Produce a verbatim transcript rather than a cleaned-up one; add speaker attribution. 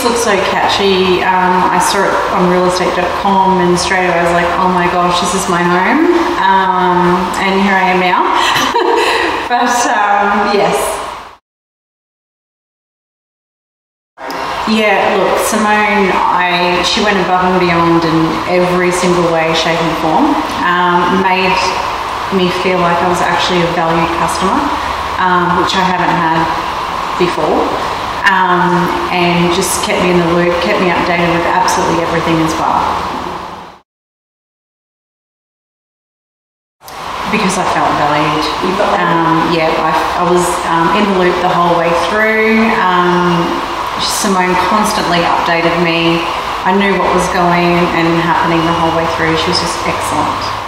Speaker 1: looks so catchy. Um, I saw it on real estate dot com and straight away I was like, oh my gosh, this is my home. Um, and here I am now. But um, yes. Yeah, look, Simone, I she went above and beyond in every single way, shape and form. Um, made me feel like I was actually a valued customer, um, which I haven't had before. Um, and just kept me in the loop, kept me updated with absolutely everything as well. Because I felt valued. Um, yeah, I, I was um, in the loop the whole way through. Um, Simone constantly updated me. I knew what was going and happening the whole way through. She was just excellent.